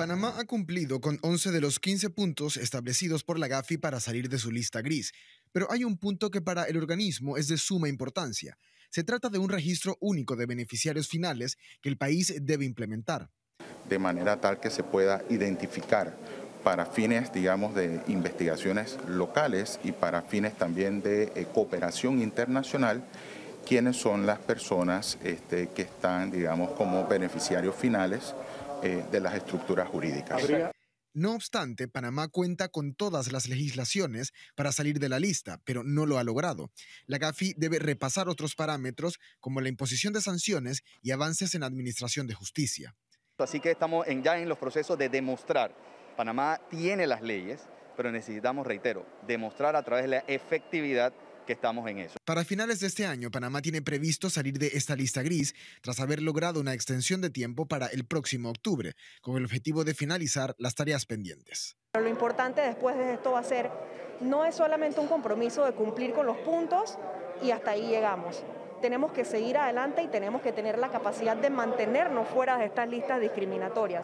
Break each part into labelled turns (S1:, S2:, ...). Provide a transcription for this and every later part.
S1: Panamá ha cumplido con 11 de los 15 puntos establecidos por la Gafi para salir de su lista gris, pero hay un punto que para el organismo es de suma importancia. Se trata de un registro único de beneficiarios finales que el país debe implementar.
S2: De manera tal que se pueda identificar para fines, digamos, de investigaciones locales y para fines también de cooperación internacional, quiénes son las personas que están, digamos, como beneficiarios finales de las estructuras jurídicas.
S1: No obstante, Panamá cuenta con todas las legislaciones para salir de la lista, pero no lo ha logrado. La Gafi debe repasar otros parámetros como la imposición de sanciones y avances en la administración de justicia.
S3: Así que estamos ya en los procesos de demostrar. Panamá tiene las leyes, pero necesitamos, reitero, demostrar a través de la efectividad que estamos en eso.
S1: Para finales de este año, Panamá tiene previsto salir de esta lista gris tras haber logrado una extensión de tiempo para el próximo octubre, con el objetivo de finalizar las tareas pendientes.
S4: Lo importante después de esto va a ser, no es solamente un compromiso de cumplir con los puntos y hasta ahí llegamos. Tenemos que seguir adelante y tenemos que tener la capacidad de mantenernos fuera de estas listas discriminatorias.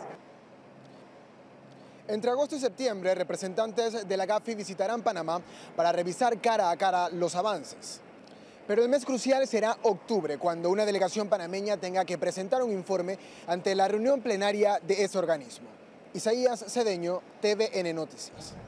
S5: Entre agosto y septiembre, representantes de la Gafi visitarán Panamá para revisar cara a cara los avances. Pero el mes crucial será octubre, cuando una delegación panameña tenga que presentar un informe ante la reunión plenaria de ese organismo. Isaías Cedeño, TVN Noticias.